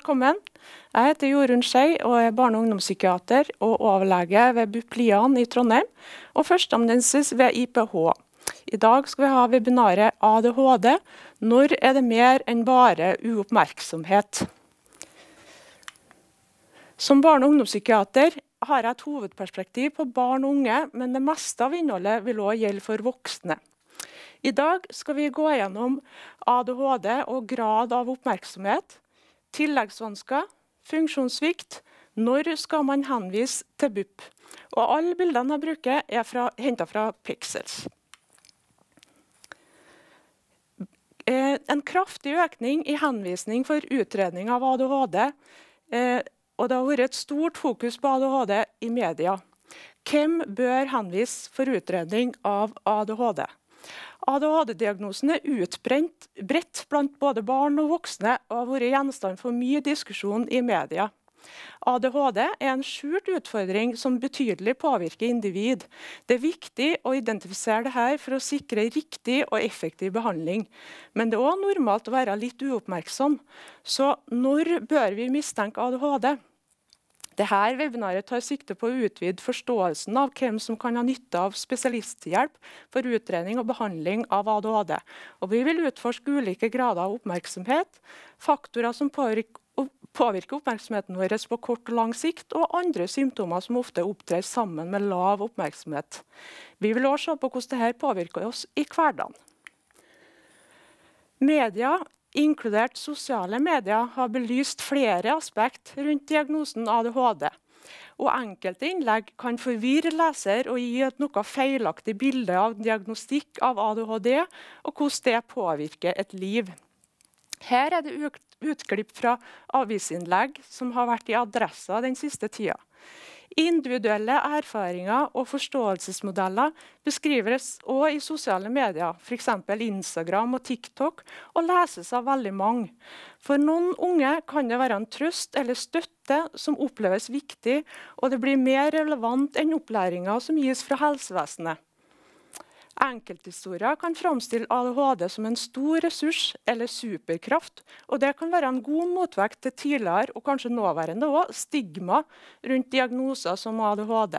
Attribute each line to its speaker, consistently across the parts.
Speaker 1: velkommen. Jeg heter Jorunn Skei og er barne- og ungdomspsykiater og overlege ved BUP Lian i Trondheim, og førsteamanuensis ved IPH. I dag skal vi ha webinaret ADHD. Når er det mer enn bare uoppmerksomhet? Som barne- og ungdomspsykiater har jeg et hovedperspektiv på barn og unge, men det meste av innholdet vil også gjelde for voksne. I dag skal vi gå gjennom ADHD og grad av oppmerksomhet, tilleggsvansker, funksjonssvikt, når skal man henvise til BUP. Og alle bildene jeg bruker er hentet fra Pixels. En kraftig økning i henvisning for utredning av ADHD, og det har vært et stort fokus på ADHD i media. Hvem bør henvise for utredning av ADHD? ADHD-diagnosen er utbredt blant både barn og voksne og har vært gjenstand for mye diskusjon i media. ADHD er en skjult utfordring som betydelig påvirker individ. Det er viktig å identifisere dette for å sikre riktig og effektiv behandling. Men det er også normalt å være litt uoppmerksom. Så når bør vi mistenke ADHD? Dette webinaret tar sikte på å utvide forståelsen av hvem som kan ha nytte av spesialisthjelp for utredning og behandling av ADHD. Og vi vil utforske ulike grader av oppmerksomhet, faktorer som påvirker oppmerksomheten vår på kort og lang sikt, og andre symptomer som ofte opptrer sammen med lav oppmerksomhet. Vi vil også se på hvordan dette påvirker oss i hverdagen. Media, inkludert sosiale medier, har belyst flere aspekter rundt diagnosen ADHD. Og enkelte innlegg kan forvirre leser og gi et noe feilaktig bilde av diagnostikk av ADHD, og hvordan det påvirker et liv. Her er det utklipp fra avisinnlegg som har vært i Adressa den siste tida. Individuelle erfaringer og forståelsesmodeller beskrives også i sosiale medier, f.eks. Instagram og TikTok, og leses av veldig mange. For noen unge kan det være en trøst eller støtte som oppleves viktig, og det blir mer relevant enn opplæringen som gis fra helsevesenet. Enkelthistorier kan framstille ADHD som en stor ressurs eller superkraft, og det kan være en god motvekt til tidligere og kanskje nåværende også, stigma rundt diagnoser som ADHD.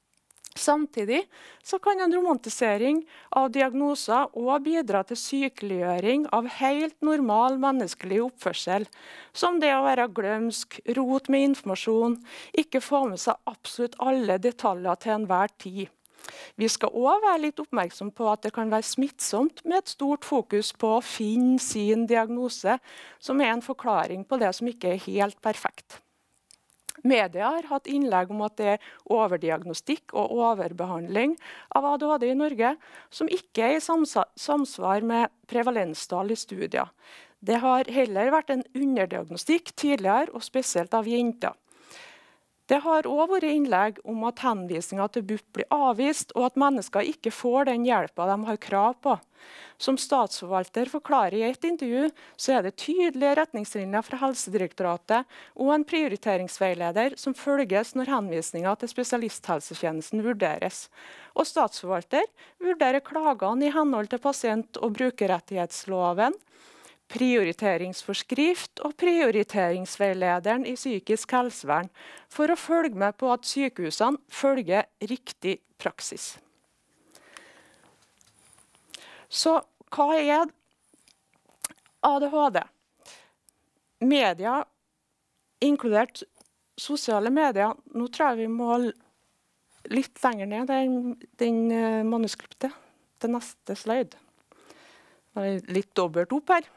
Speaker 1: Samtidig så kan en romantisering av diagnoser også bidra til sykeliggjøring av helt normal menneskelig oppførsel, som det å være glømsk, rot med informasjon, ikke få med seg absolutt alle detaljer til enhver tid. Vi skal også være litt oppmerksom på at det kan være smittsomt med et stort fokus på å finne sin diagnose, som er en forklaring på det som ikke er helt perfekt. Media har hatt innlegg om at det er overdiagnostikk og overbehandling av ADHD i Norge, som ikke er i samsvar med prevalenstall i studier. Det har heller vært en underdiagnostikk tidligere, og spesielt av jenter. Det har også vært innlegg om at henvisninger til BUP blir avvist, og at mennesker ikke får den hjelpen de har krav på. Som statsforvalter forklarer i et intervju, så er det tydelige retningslinjer fra Helsedirektoratet og en prioriteringsveileder som følges når henvisninger til spesialisthelsetjenesten vurderes. Og statsforvalter vurderer klagene i henhold til pasient- og brukerrettighetsloven, prioriteringsforskrift og prioriteringsveilederen i psykisk helsevern for å følge med på at sykehusene følger riktig praksis. Så hva er ADHD? Media, inkludert sosiale medier, nå tror jeg vi må litt lenger ned den manuskriptet til neste slide. Det er litt dobbelt opp her.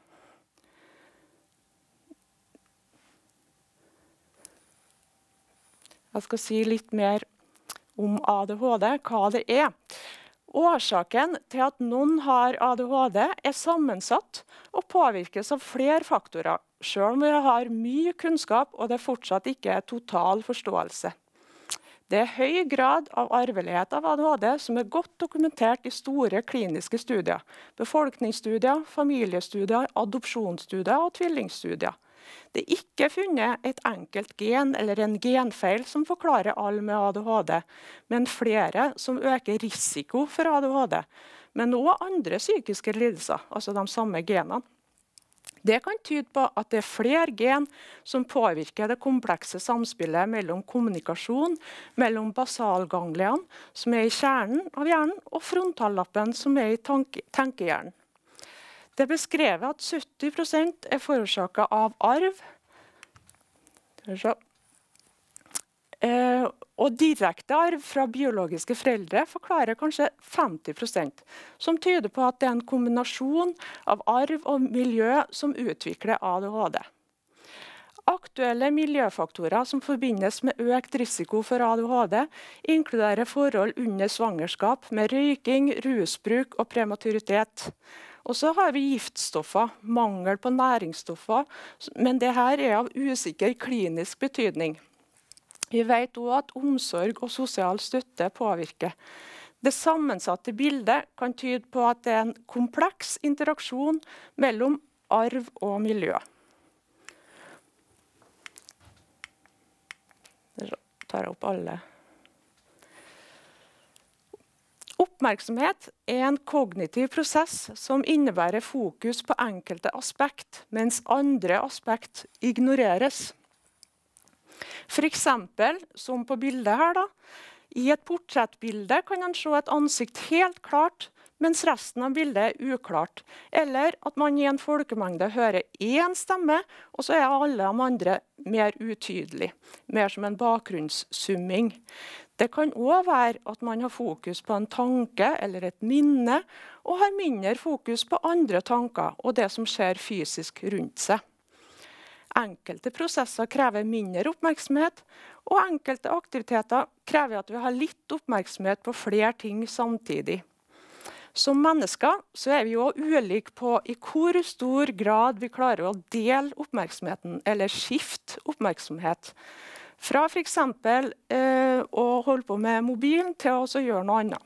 Speaker 1: Jeg skal si litt mer om ADHD, hva det er. Årsaken til at noen har ADHD er sammensatt og påvirkes av flere faktorer, selv om vi har mye kunnskap og det fortsatt ikke er total forståelse. Det er høy grad av arvelighet av ADHD som er godt dokumentert i store kliniske studier, befolkningsstudier, familiestudier, adopsjonsstudier og tvillingstudier. Det er ikke funnet et enkelt gen eller en genfeil som forklarer alle med ADHD, men flere som øker risiko for ADHD, men også andre psykiske lidelser, altså de samme genene. Det kan tyde på at det flere gen som påvirker det komplekse samspillet mellom kommunikasjon, mellom basalgangliene, som i kjernen av hjernen, og frontallappen, som i tenkehjernen. Det er beskrevet at 70% er forårsaket av arv, og direkte arv fra biologiske foreldre forklarer kanskje 50%, som tyder på at det er en kombinasjon av arv og miljø som utvikler ADHD. Aktuelle miljøfaktorer som forbindes med økt risiko for ADHD, inkluderer forhold under svangerskap med røyking, rusbruk og prematuritet. Og så har vi giftstoffer, mangel på næringsstoffer, men dette er av usikker klinisk betydning. Vi vet også at omsorg og sosial støtte påvirker. Det sammensatte bildet kan tyde på at det er en kompleks interaksjon mellom arv og miljø. Jeg tar opp alle. Oppmerksomhet er en kognitiv prosess som innebærer fokus på enkelte aspekt, mens andre aspekt ignoreres. For eksempel, som på bildet her, i et portrettbilde kan man se et ansikt helt klart, mens resten av bildet er uklart. Eller at man i en folkemengde hører én stemme, og så er alle de andre mer utydelige, mer som en bakgrunnssumming. Det kan også være at man har fokus på en tanke eller et minne, og har mindre fokus på andre tanker og det som skjer fysisk rundt seg. Enkelte prosesser krever mindre oppmerksomhet, og enkelte aktiviteter krever at vi har litt oppmerksomhet på flere ting samtidig. Som mennesker så er vi også ulike på i hvor stor grad vi klarer å dele oppmerksomheten, eller skifte oppmerksomhet. Fra for eksempel å holde på med mobilen til å gjøre noe annet.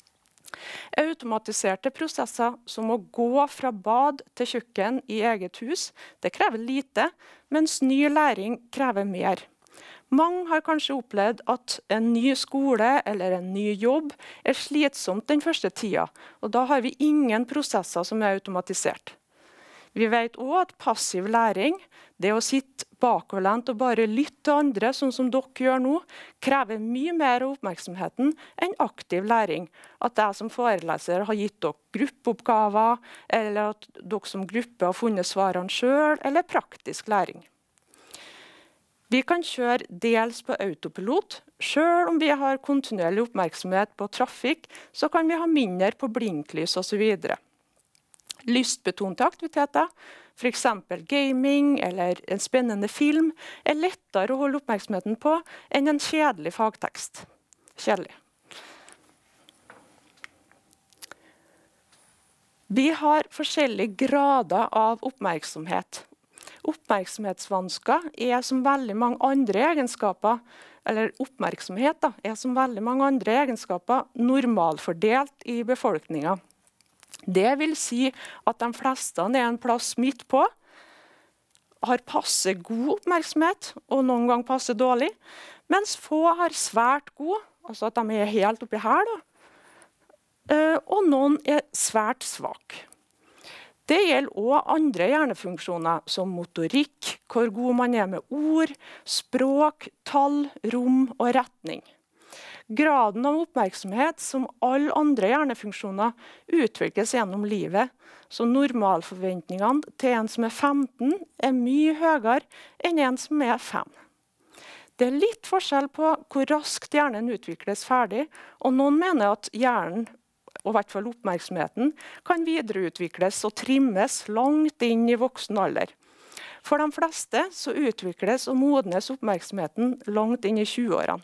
Speaker 1: Automatiserte prosesser som å gå fra bad til kjøkken i eget hus, det krever lite, mens ny læring krever mer. Mange har kanskje opplevd at en ny skole eller en ny jobb er slitsomt den første tida, og da har vi ingen prosesser som er automatisert. Vi vet også at passiv læring, det å sitte bakoverlent og bare lytte til andre, sånn som dere gjør nå, krever mye mer av oppmerksomheten enn aktiv læring. At jeg som foreleser har gitt dere gruppeoppgaver, eller at dere som gruppe har funnet svarene selv, eller praktisk læring. Vi kan kjøre dels på autopilot. Selv om vi har kontinuerlig oppmerksomhet på trafikk, så kan vi ha mindre på blinklys og så videre. Lystbetonte aktiviteter, for eksempel gaming eller en spennende film, er lettere å holde oppmerksomheten på enn en kjedelig fagtekst. Kjedelig. Vi har forskjellige grader av oppmerksomhet. Oppmerksomhetsvansker er som veldig mange andre egenskaper, eller oppmerksomhet er som veldig mange andre egenskaper normalfordelt i befolkningen. Det vil si at de fleste er en plass midt på, har passe god oppmerksomhet, og noen gang passe dårlig, mens få har svært god, altså at de er helt oppi her, og noen er svært svak. Det gjelder også andre hjernefunksjoner, som motorikk, hvor god man er med ord, språk, tall, rom og retning. Graden av oppmerksomhet, som alle andre hjernefunksjoner, utvikles gjennom livet, så normalforventningene til en som er 15 er mye høyere enn en som er 5. Det er litt forskjell på hvor raskt hjernen utvikles ferdig, og noen mener at hjernen, og i hvert fall oppmerksomheten, kan videreutvikles og trimmes langt inn i voksen alder. For de fleste så utvikles og modnes oppmerksomheten langt inn i 20-årene.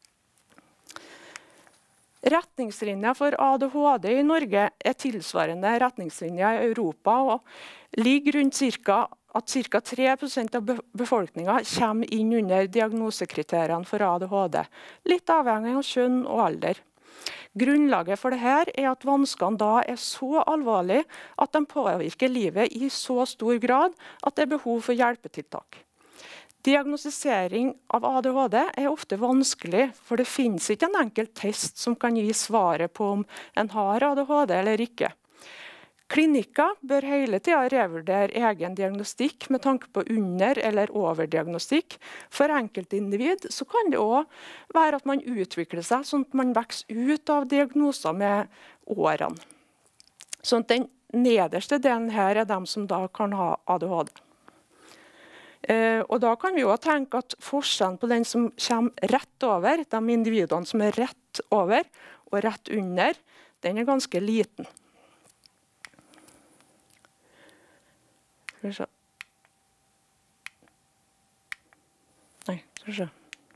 Speaker 1: Retningslinjer for ADHD i Norge er tilsvarende retningslinjer i Europa, og ligger rundt at ca. 3% av befolkningen kommer inn under diagnosekriteriene for ADHD, litt avhengig av kjønn og alder. Grunnlaget for dette er at vanskene da er så alvorlige at de påvirker livet i så stor grad at det er behov for hjelpetiltak. Diagnostisering av ADHD er ofte vanskelig, for det finnes ikke en enkel test som kan gi svaret på om en har ADHD eller ikke. Klinikker bør hele tiden revurdere egen diagnostikk med tanke på under- eller overdiagnostikk. For enkeltindivid så kan det også være at man utvikler seg sånn at man vokser ut av diagnoser med årene. Sånn at den nederste delen her er de som da kan ha ADHD. Og da kan vi også tenke at forskjellen på den som kommer rett over, de individene som er rett over og rett under, den er ganske liten. Skal vi se. Nei, skal vi se.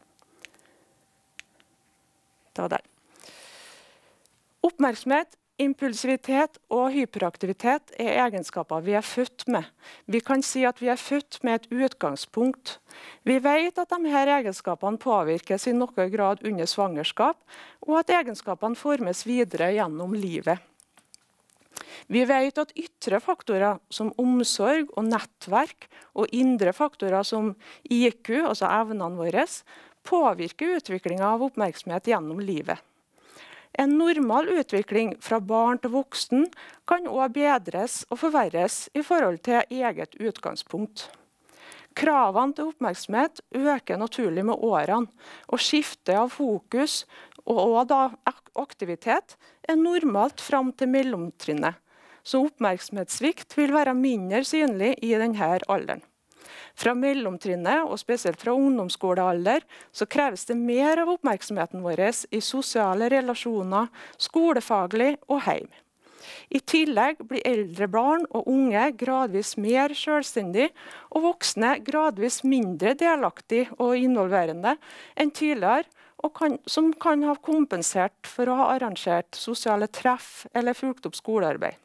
Speaker 1: Det var der. Oppmerksomhet, impulsivitet og hyperaktivitet er egenskaper vi er født med. Vi kan si at vi er født med et utgangspunkt. Vi vet at disse egenskapene påvirkes i noen grad under svangerskap, og at egenskapene formes videre gjennom livet. Vi vet at ytre faktorer som omsorg og nettverk, og indre faktorer som IQ, altså evnene våre, påvirker utviklingen av oppmerksomhet gjennom livet. En normal utvikling fra barn til voksen kan også bedres og forverres i forhold til eget utgangspunkt. Kravene til oppmerksomhet øker naturlig med årene, og skiftet av fokus og da aktivitet er normalt fram til mellomtrinnet. Så oppmerksomhetssvikt vil være mindre synlig i denne alderen. Fra mellomtrinnet, og spesielt fra ungdomsskolealder, så kreves det mer av oppmerksomheten vår i sosiale relasjoner, skolefaglig og hjem. I tillegg blir eldre barn og unge gradvis mer selvstendige, og voksne gradvis mindre delaktige og involverende enn tidligere, og som kan ha kompensert for å ha arrangert sosiale treff eller fulgt opp skolearbeid.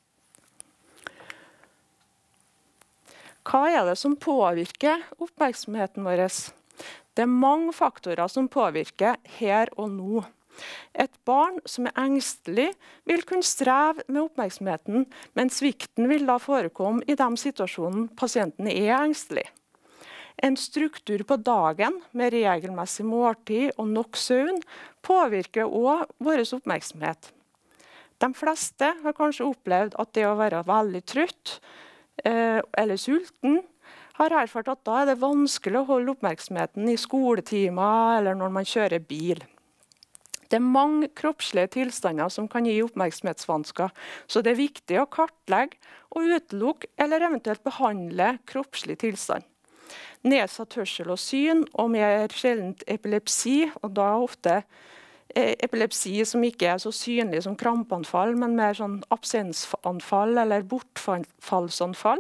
Speaker 1: Hva er det som påvirker oppmerksomheten vår? Det er mange faktorer som påvirker her og nå. Et barn som er engstelig vil kunne streve med oppmerksomheten, men svikten vil da forekomme i de situasjonene pasienten er engstelig. En struktur på dagen med regelmessig måltid og nok søvn påvirker også vår oppmerksomhet. De fleste har kanskje opplevd at det å være veldig trøtt eller sulten har erfart at da er det vanskelig å holde oppmerksomheten i skoletimer eller når man kjører bil. Det er mange kroppslige tilstander som kan gi oppmerksomhetsvansker, så det er viktig å kartlegge og utelukke eller eventuelt behandle kroppslig tilstand. Nedsatt hørsel og syn, og mer sjeldent epilepsi, og da ofte epilepsi som ikke er så synlig som krampeanfall, men mer sånn absensanfall eller bortfallsanfall,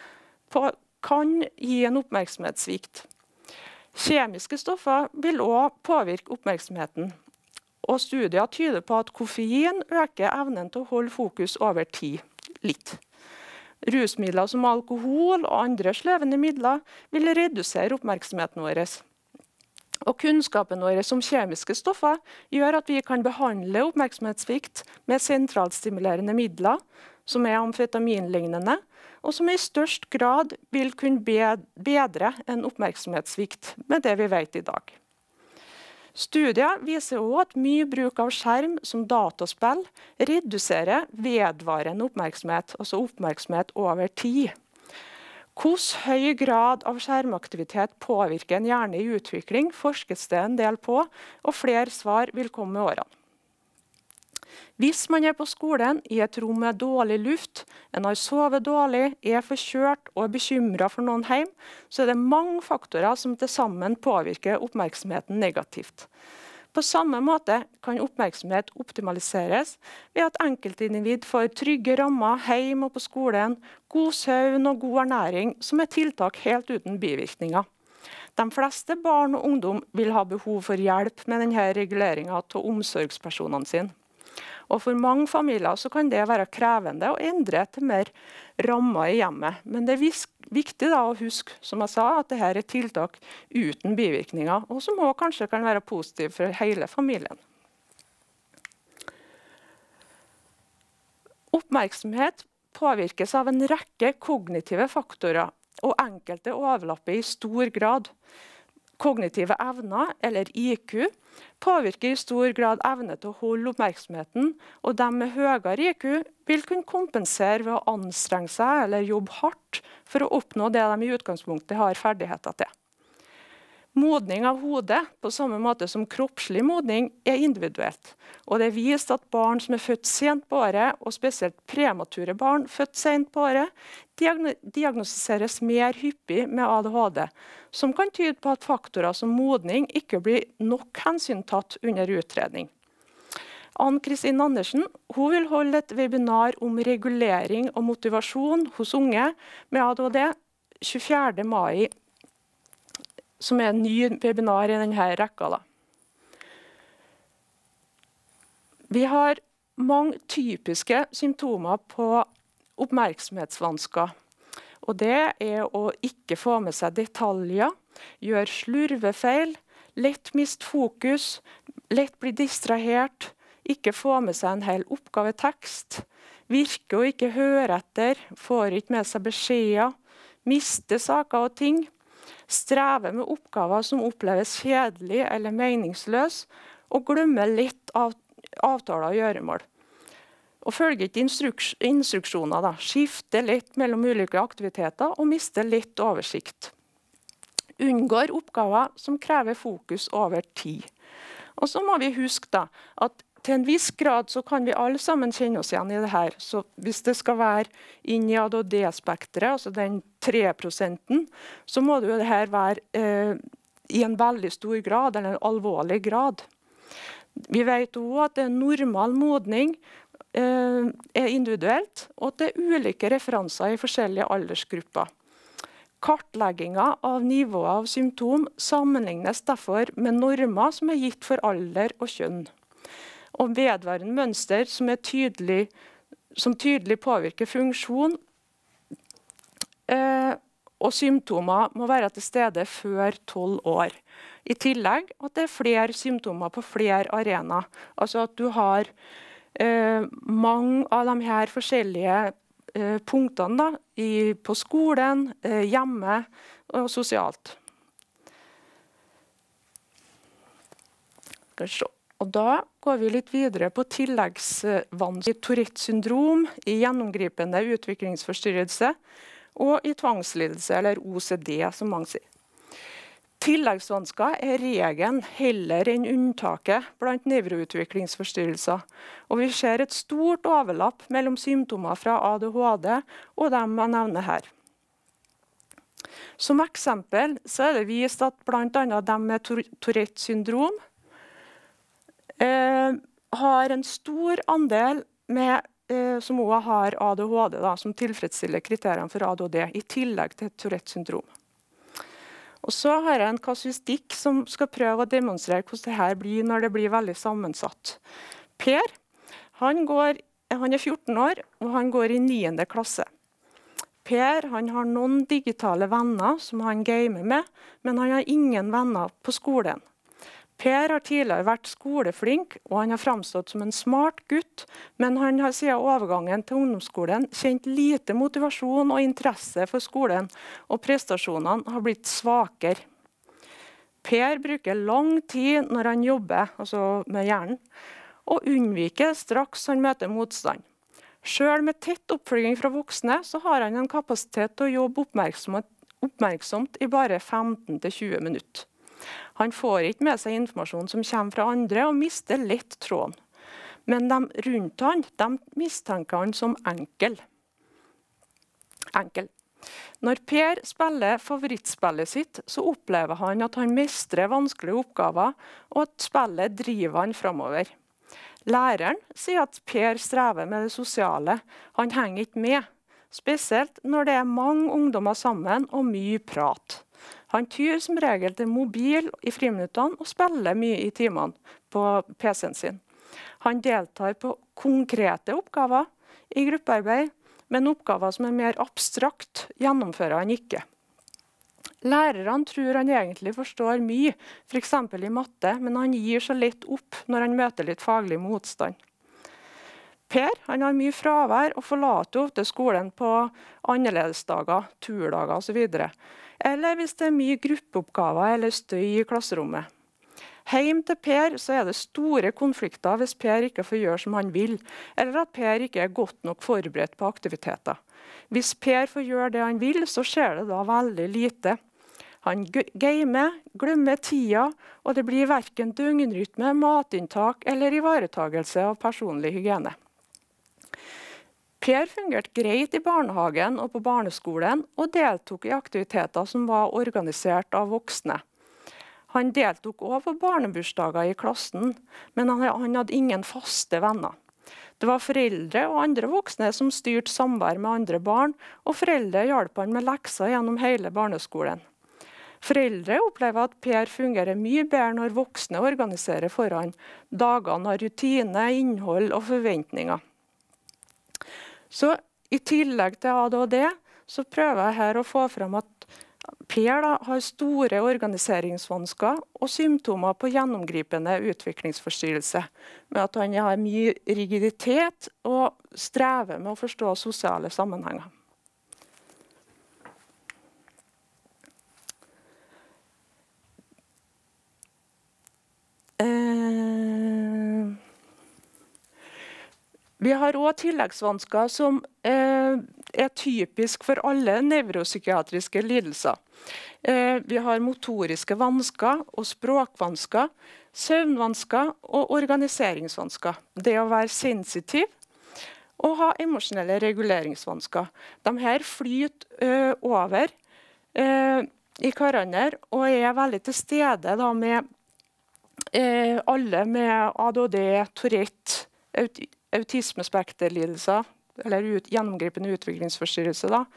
Speaker 1: kan gi en oppmerksomhetssvikt. Kjemiske stoffer vil også påvirke oppmerksomheten, og studier tyder på at koffein øker evnen til å holde fokus over tid litt. Rusmidler som alkohol og andre sløvende midler vil redusere oppmerksomheten vår. Og kunnskapen vår om kjemiske stoffer gjør at vi kan behandle oppmerksomhetssvikt med sentralstimulerende midler, som er amfetaminlignende, og som i størst grad vil kunne bedre en oppmerksomhetssvikt med det vi vet i dag. Studier viser også at mye bruk av skjerm som dataspill reduserer vedvarende oppmerksomhet, altså oppmerksomhet over tid. Hvordan høy grad av skjermaktivitet påvirker en hjerne i utvikling, forskes det en del på, og flere svar vil komme med årene. Hvis man er på skolen i et rom med dårlig luft, en har sovet dårlig, er forkjørt og er bekymret for noen hjem, så er det mange faktorer som til sammen påvirker oppmerksomheten negativt. På samme måte kan oppmerksomhet optimaliseres ved at enkeltindivid får trygge rammer hjemme og på skolen, god søvn og god ernæring som er tiltak helt uten bivirkninger. De fleste barn og ungdom vil ha behov for hjelp med denne reguleringen av omsorgspersonene sine. Og for mange familier så kan det være krevende å endre til mer rammer i hjemmet. Men det er viktig da å huske, som jeg sa, at dette er tiltak uten bivirkninger, og som også kanskje kan være positiv for hele familien. Oppmerksomhet påvirkes av en rekke kognitive faktorer, og enkelte overlapper i stor grad. Kognitive evner, eller IQ, påvirker i stor grad evne til å holde oppmerksomheten, og de med høyere IQ vil kunne kompensere ved å anstrenge seg eller jobbe hardt for å oppnå det de i utgangspunktet har ferdigheter til. Modning av hodet, på samme måte som kroppslig modning, er individuelt. Og det er vist at barn som er født sent på året, og spesielt premature barn født sent på året, diagnostiseres mer hyppig med ADHD, som kan tyde på at faktorer som modning ikke blir nok hensyntatt under utredning. Ann-Kristin Andersen hun vil holde et webinar om regulering og motivasjon hos unge med ADHD 24. mai, som er en ny webinar i denne rekka. Da. Vi har mange typiske symptomer på oppmerksomhetsvansker. Og det er å ikke få med seg detaljer, gjøre slurvefeil, lett miste fokus, lett bli distrahert, ikke få med seg en hel oppgavetekst, virke og ikke høre etter, får ikke med seg beskjeder, miste saker og ting, streve med oppgaver som oppleves kjedelig eller meningsløs, og glemme litt av avtaler og gjøremål. Og følge ikke instruksjoner, da. Skifte litt mellom ulike aktiviteter og miste litt oversikt. Unngår oppgaver som krever fokus over tid. Og så må vi huske da, at til en viss grad så kan vi alle sammen kjenne oss igjen i det her. Så hvis det skal være inn i ADHD-spektret, altså den 3%, så må det jo det her være i en veldig stor grad, eller en alvorlig grad. Vi vet også at det normal modning er individuelt, og at det er ulike referanser i forskjellige aldersgrupper. Kartleggingen av nivået av symptom sammenlignes derfor med normer som er gitt for alder og kjønn. Og vedvarende mønster som tydelig påvirker funksjon og symptomer må være til stede før 12 år. I tillegg at det er flere symptomer på flere arenaer. Altså at du har mange av de her forskjellige punktene da, på skolen, hjemme og sosialt. Skal vi se. Og da går vi litt videre på tilleggsvansker i Tourettes syndrom, i gjennomgripende utviklingsforstyrrelse og i tvangslidelse, eller OCD, som mange sier. Tilleggsvansker er regelen heller enn unntaket blant nevroutviklingsforstyrrelser. Og vi ser et stort overlapp mellom symptomer fra ADHD og dem jeg nevner her. Som eksempel så er det vist at blant annet dem med Tourettes syndrom har en stor andel som også har ADHD, da, som tilfredsstiller kriteriene for ADHD, i tillegg til Tourettes syndrom. Og så har jeg en kasuistikk som skal prøve å demonstrere hvordan dette blir når det blir veldig sammensatt. Per, han er 14 år, og han går i 9. klasse. Per han har noen digitale venner som han gamer med, men han har ingen venner på skolen. Per har tidligere vært skoleflink, og han har framstått som en smart gutt, men han har siden overgangen til ungdomsskolen kjent lite motivasjon og interesse for skolen, og prestasjonene har blitt svakere. Per bruker lang tid når han jobber, altså med hjernen, og unnviker straks han møter motstand. Selv med tett oppfølging fra voksne, så har han en kapasitet til å jobbe oppmerksomt i bare 15–20 minutter. Han får ikke med seg informasjon som kommer fra andre, og mister lett tråden. Men de rundt han, de mistenker han som enkel. Når Per spiller favorittspillet sitt, så opplever han at han mestrer vanskelige oppgaver, og at spillet driver han fremover. Læreren sier at Per strever med det sosiale. Han henger ikke med, spesielt når det er mange ungdommer sammen og mye prat. Han tyr som regel til mobil i friminuttene og spiller mye i timene på PC-en sin. Han deltar på konkrete oppgaver i gruppearbeid, men oppgaver som er mer abstrakt gjennomfører han ikke. Lærerne tror han egentlig forstår mye, for eksempel i matte, men han gir så lett opp når han møter litt faglig motstand. Per han har mye fravær og forlater ofte skolen på annerledesdager, turdager og så videre. Eller hvis det er mye gruppeoppgaver eller støy i klasserommet. Hjem til Per så er det store konflikter hvis Per ikke får gjøre som han vil, eller at Per ikke er godt nok forberedt på aktiviteter. Hvis Per får gjøre det han vil, så skjer det da veldig lite. Han gamer, glemmer tida, og det blir hverken døgnrytme, matinntak eller ivaretagelse av personlig hygiene. Per fungerte greit i barnehagen og på barneskolen, og deltok i aktiviteter som var organisert av voksne. Han deltok også på barnebursdager i klassen, men han hadde ingen faste venner. Det var foreldre og andre voksne som styrte samvær med andre barn, og foreldre hjalp han med lekser gjennom hele barneskolen. Foreldre opplever at Per fungerer mye bedre når voksne organiserer foran dagene av rutine, innhold og forventninger. Så i tillegg til ADHD så prøver jeg her å få frem at Per har store organiseringsvansker og symptomer på gjennomgripende utviklingsforstyrrelse, med at han har mye rigiditet og strever med å forstå sosiale sammenhenger. Vi har også tilleggsvansker som er typisk for alle nevropsykiatriske lidelser. Vi har motoriske vansker og språkvansker, søvnvansker og organiseringsvansker. Det å være sensitiv og ha emosjonelle reguleringsvansker. De her flyter over i hverandre og er veldig til stede da, med alle med ADHD, Tourette, autismespekterlidelser, eller gjennomgripende utviklingsforstyrrelse, da,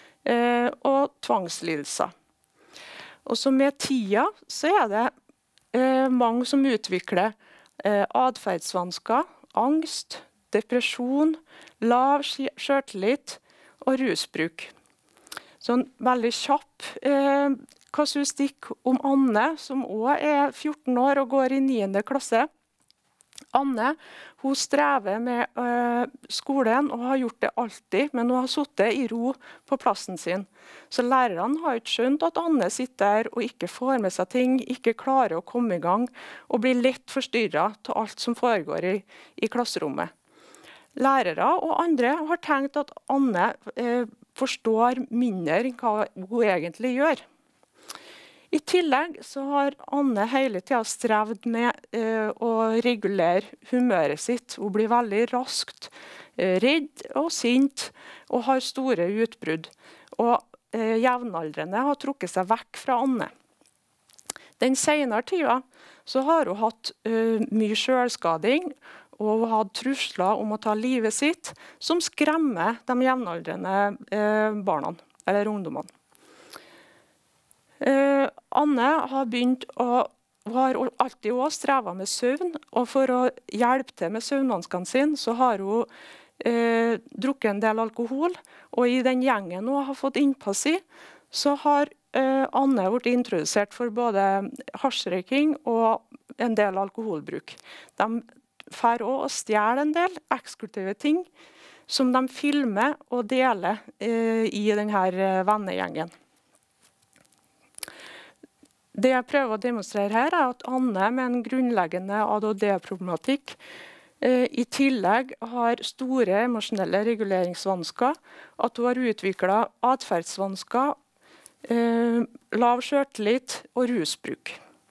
Speaker 1: og tvangslidelser. Og så med tida så er det mange som utvikler atferdsvansker, angst, depresjon, lav selvtillit og rusbruk. Så en veldig kjapp kasuistikk om Anne, som også er 14 år og går i 9. klasse. Anne hun strever med skolen og har gjort det alltid, men hun har sittet i ro på plassen sin. Så lærerne har ikke skjønt at Anne sitter der og ikke får med seg ting, ikke klarer å komme i gang, og blir lett forstyrret av alt som foregår i klasserommet. Lærere og andre har tenkt at Anne forstår mindre enn hva hun egentlig gjør. I tillegg så har Anne hele tiden strevd med å regulere humøret sitt. Hun blir veldig raskt redd og sint og har store utbrudd. Og jevnaldrende har trukket seg vekk fra Anne. Den senere tiden så har hun hatt mye selvskading, og hun har hatt trusler om å ta livet sitt, som skremmer de jevnaldrende barna, eller ungdommene. Anne har har alltid også strevet med søvn, og for å hjelpe til med søvnvanskene sine, så har hun drukket en del alkohol, og i den gjengen hun har fått innpass i, så har Anne blitt introdusert for både hasjrøyking og en del alkoholbruk. De får også stjele en del eksklusive ting som de filmer og deler i denne vennegjengen. Det jeg prøver å demonstrere her er at Anne med en grunnleggende ADHD-problematikk i tillegg har store emosjonelle reguleringsvansker, at hun har utviklet atferdsvansker, lav selvtillit og rusbruk.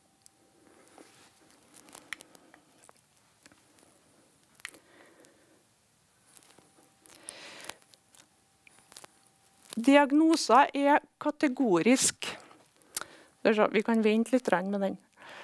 Speaker 1: Diagnoser er kategorisk. Vi kan vente litt med den.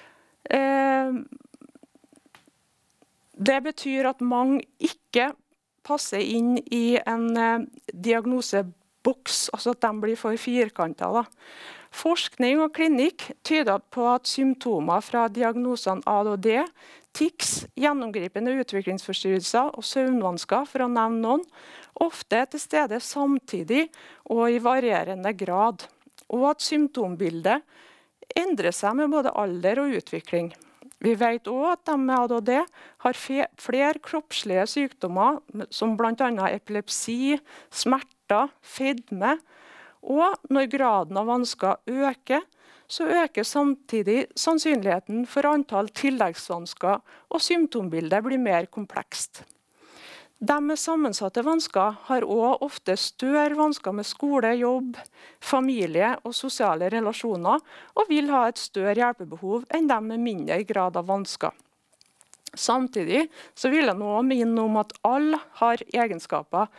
Speaker 1: Det betyr at mange ikke passer inn i en diagnoseboks, altså at de blir for firkantet. Forskning og klinikk tyder på at symptomer fra diagnosene ADHD, tics, gjennomgripende utviklingsforstyrrelser og søvnvansker, for å nevne noen, ofte er til stede samtidig og i varierende grad, og at symptombildet endrer seg med både alder og utvikling. Vi vet også at de med ADHD har flere kroppslige sykdommer, som blant annet epilepsi, smerter, fedme. Og når graden av vansker øker, så øker samtidig sannsynligheten for antall tilleggsvansker, og symptombildet blir mer komplekst. De med sammensatte vansker har også ofte større vansker med skole, jobb, familie og sosiale relasjoner, og vil ha et større hjelpebehov enn de med mindre grad av vansker. Samtidig så vil jeg nå minne om at alle har egenskaper,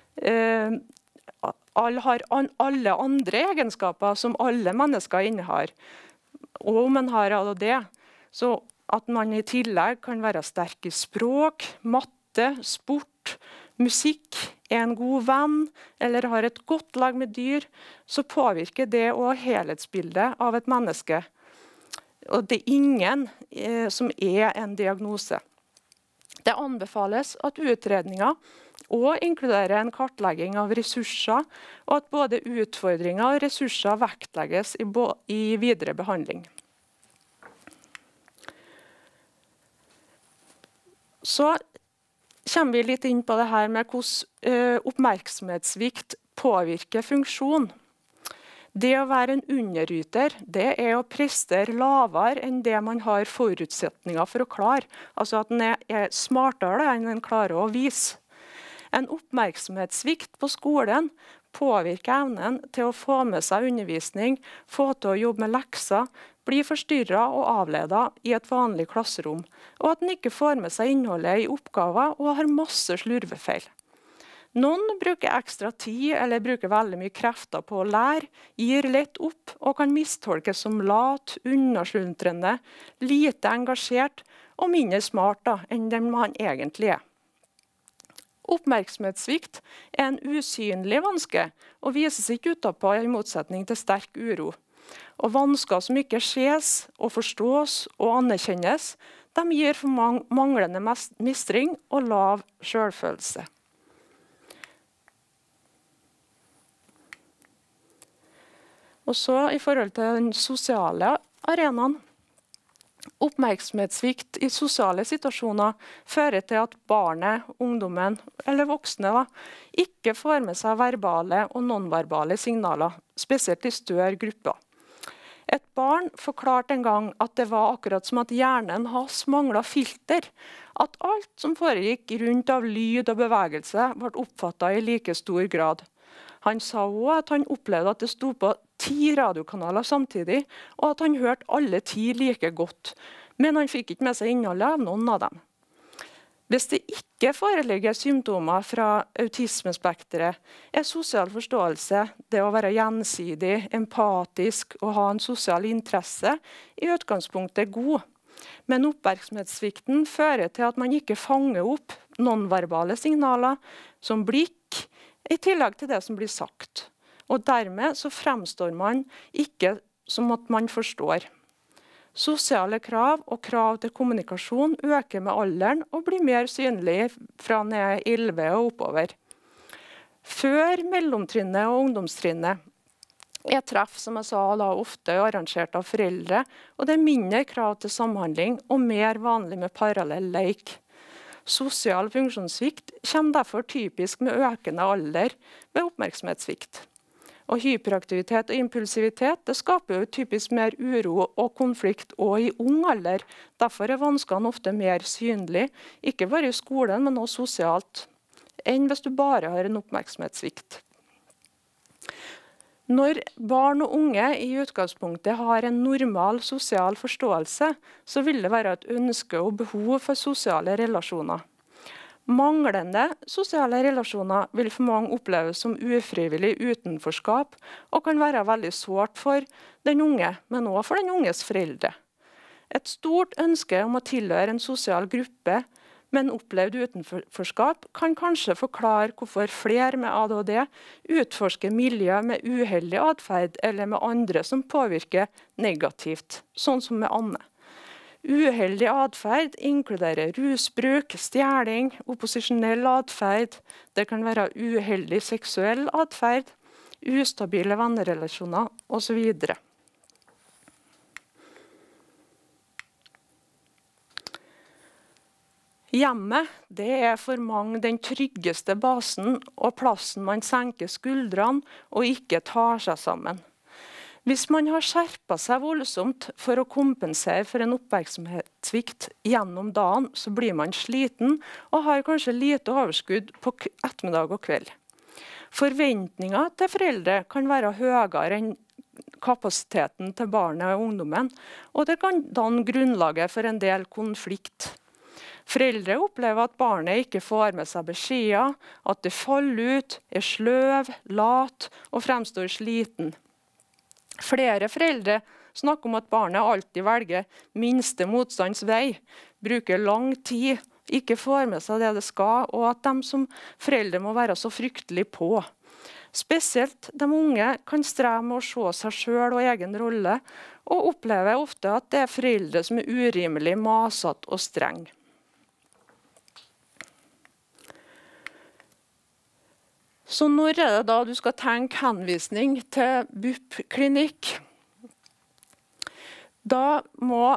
Speaker 1: alle andre egenskaper som alle mennesker innehar. Og om man har ADHD, så at man i tillegg kan være sterk i språk, matte, sport, musikk, er en god venn eller har et godt lag med dyr, så påvirker det også helhetsbildet av et menneske. Og det er ingen som er en diagnose. Det anbefales at utredninger og inkluderer en kartlegging av ressurser, og at både utfordringer og ressurser vektlegges i videre behandling. Så kommer vi litt inn på det her med hvordan oppmerksomhetssvikt påvirker funksjon. Det å være en underyter, det er å prestere lavere enn det man har forutsetninger for å klare. Altså at den er smartere enn den klarer å vise. En oppmerksomhetssvikt på skolen påvirker evnen til å få med seg undervisning, få til å jobbe med lekser, bli forstyrret og avledet i et vanlig klasserom, og at den ikke får med seg innholdet i oppgaver og har masse slurvefeil. Noen bruker ekstra tid eller bruker veldig mye krefter på å lære, gir lett opp og kan mistolkes som lat, unnasluntrende, lite engasjert og mindre smart enn den man egentlig er. Oppmerksomhetssvikt er en usynlig vanske og vises ikke utapå i motsetning til sterk uro. Og vansker som ikke ses og forstås og anerkjennes, de gir for manglende mestring og lav selvfølelse. Og så i forhold til den sosiale arenaen. Oppmerksomhetssvikt i sosiale situasjoner fører til at barnet, ungdommen eller voksne ikke får med seg verbale og nonverbale signaler, spesielt i større grupper. Et barn forklarte en gang at det var akkurat som at hjernen hans manglet filter. At alt som foregikk rundt av lyd og bevegelse ble oppfattet i like stor grad. Han sa også at han opplevde at det sto på 10 radiokanaler samtidig, og at han hørte alle 10 like godt. Men han fikk ikke med seg innholdet av noen av dem. Hvis det ikke foreligger symptomer fra autismespekteret, er sosial forståelse, det å være gjensidig, empatisk og ha en sosial interesse, i utgangspunktet god. Men oppmerksomhetssvikten fører til at man ikke fanger opp nonverbale signaler som blikk, i tillegg til det som blir sagt. Og dermed så fremstår man ikke som at man forstår. Sosiale krav og krav til kommunikasjon øker med alderen og blir mer synlige fra ned 11 og oppover. Før mellomtrinnet og ungdomstrinnet er treff, som jeg sa, ofte arrangert av foreldre, og det er mindre krav til samhandling og mer vanlig med parallell leik. Sosial funksjonssvikt kommer derfor typisk med økende alder ved oppmerksomhetssvikt. Og hyperaktivitet og impulsivitet det skaper jo typisk mer uro og konflikt også i ung alder. Derfor er vanskene ofte mer synlige, ikke bare i skolen, men også sosialt, enn hvis du bare har en oppmerksomhetssvikt. Når barn og unge i utgangspunktet har en normal sosial forståelse, så vil det være et ønske og behov for sosiale relasjoner. Manglende sosiale relasjoner vil for mange oppleves som ufrivillig utenforskap, og kan være veldig sårt for den unge, men også for den unges foreldre. Et stort ønske om å tilhøre en sosial gruppe, men opplevd utenforskap, kan kanskje forklare hvorfor flere med ADHD utforsker miljø med uheldig atferd, eller med andre som påvirker negativt, sånn som med Anne. Uheldig atferd inkluderer rusbruk, stjeling, opposisjonell atferd. Det kan være uheldig seksuell atferd, ustabile vennerelasjoner osv. Hjemmet, det for mange den tryggeste basen og plassen man senker skuldrene og ikke tar seg sammen. Hvis man har skjerpet seg voldsomt for å kompensere for en oppmerksomhetssvikt gjennom dagen, så blir man sliten og har kanskje lite overskudd på ettermiddag og kveld. Forventninger til foreldre kan være høyere enn kapasiteten til barnet og ungdommen, og det kan danne grunnlaget for en del konflikt. Foreldre opplever at barnet ikke får med seg beskjeder, at det faller ut, sløv, lat og fremstår sliten. Flere foreldre snakker om at barnet alltid velger minste motstands vei, bruker lang tid, ikke får med seg det det skal, og at de som foreldre må være så fryktelig på. Spesielt de unge kan streve med å se seg selv og egen rolle, og opplever ofte at det foreldre som urimelig masete og streng. Så når det da du skal tenke henvisning til BUP-klinikk? Da må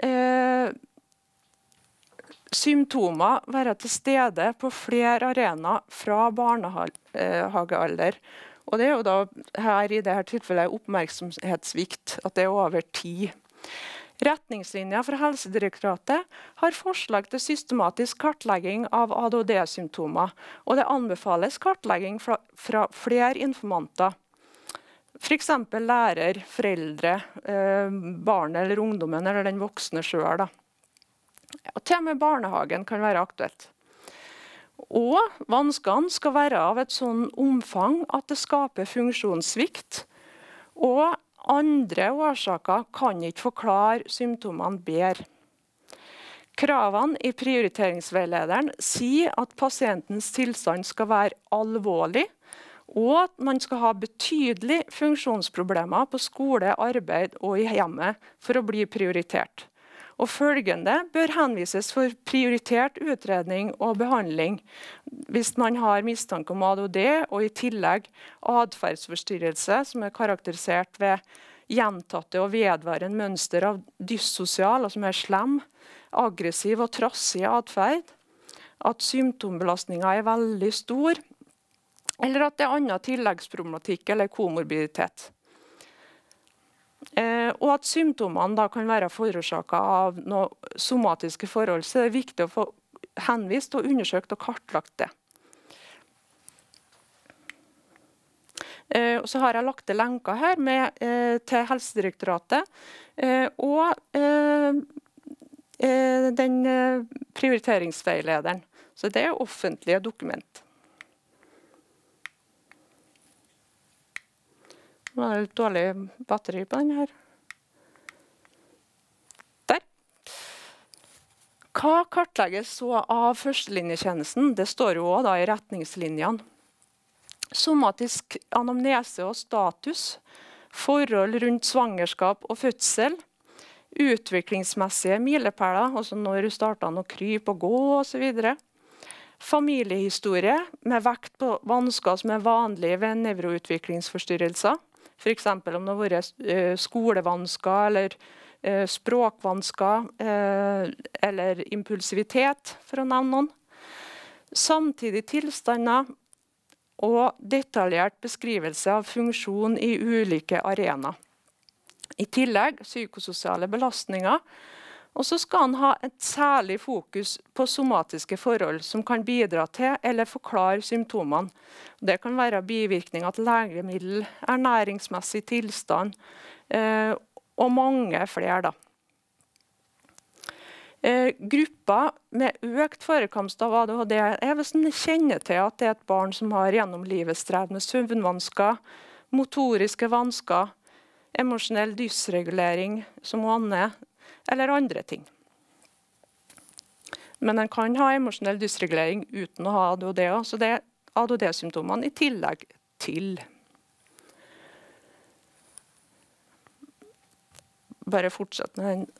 Speaker 1: symptomer være til stede på flere arenaer fra barnehagealder. Og det jo da her i dette tilfellet oppmerksomhetssvikt, at det over tid. Retningslinjer fra Helsedirektoratet har forslag til systematisk kartlegging av ADHD-symptomer, og det anbefales kartlegging fra flere informanter. For eksempel lærer, foreldre, barnet eller ungdommen eller den voksne selv. Og til og med barnehagen kan være aktuelt. Og vanskene skal være av et sånn omfang at det skaper funksjonssvikt, og andre årsaker kan ikke forklare symptomene bedre. Kravene i prioriteringsveilederen sier at pasientens tilstand skal være alvorlig, og at man skal ha betydelige funksjonsproblemer på skole, arbeid og i hjemmet for å bli prioritert. Og følgende bør henvises for prioritert utredning og behandling hvis man har mistanke om ADHD, og i tillegg atferdsforstyrrelse som karakterisert ved gjentatte og vedvarende mønster av dyssosial, som slem, aggressiv og trassig atferd, at symptombelastningen veldig stor, eller at det annen tilleggsproblematikk eller komorbiditet. Og at symptomene da kan være forårsaket av noen somatiske forhold, så det viktig å få henvist og undersøkt og kartlagt det. Så har jeg lagt til lenker her til Helsedirektoratet og den prioriteringsveilederen. Så det offentlige dokument. Nå det litt dårlig batteri på den her. Der. Hva kartlegges så av førstelinjetjenesten? Det står jo også da i retningslinjene. Somatisk anamnese og status, forhold rundt svangerskap og fødsel, utviklingsmessige milepæler, altså når du startet å krype og gå og så videre. Familiehistorie med vekt på vansker som vanlige ved nevroutviklingsforstyrrelser. For eksempel om det har vært skolevansker eller språkvansker eller impulsivitet, for å nevne noen. Samtidig tilstander og detaljert beskrivelse av funksjon i ulike arenaer. I tillegg psykososiale belastninger, og så skal han ha et særlig fokus på somatiske forhold som kan bidra til eller forklare symptomene. Det kan være bivirkninger til legemiddel, ernæringsmessig tilstand og mange flere. Grupper med økt forekomst av ADHD hvis man kjenner til at det et barn som har gjennom livet strevd med søvnvansker, motoriske vansker, emosjonell dysregulering som Anne, eller andre ting. Men en kan ha emosjonell dysregulering uten å ha ADHD, så det ADHD-symptomene i tillegg til. Bare fortsett med den.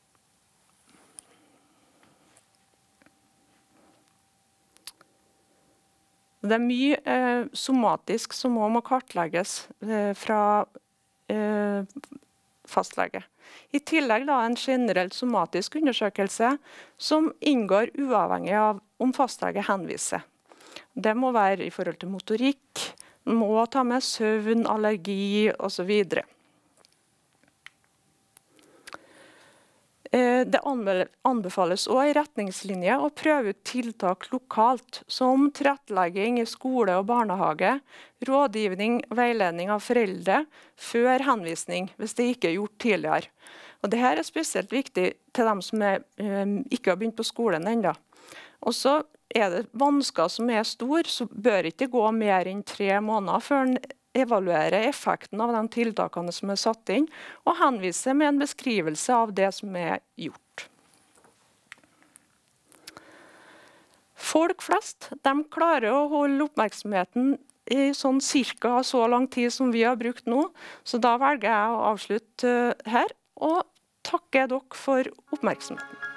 Speaker 1: Det mye somatisk som må kartlegges fra fastlege. I tillegg da en generell somatisk undersøkelse som inngår uavhengig av om fastlege henviser. Det må være i forhold til motorikk, må ta med søvn, allergi og så videre. Det anbefales også i retningslinje å prøve ut tiltak lokalt, som tilrettelegging i skole og barnehage, rådgivning og veiledning av foreldre før henvisning, hvis det ikke er gjort tidligere. Og dette er spesielt viktig til dem som ikke har begynt på skolen ennå. Og så er det vansker som er store, så bør ikke gå mer enn 3 måneder før en evaluere effekten av de tiltakene som er satt inn, og henvise med en beskrivelse av det som er gjort. Folk flest, de klarer å holde oppmerksomheten i sånn cirka så lang tid som vi har brukt nå, så da velger jeg å avslutte her, og takke dere for oppmerksomheten.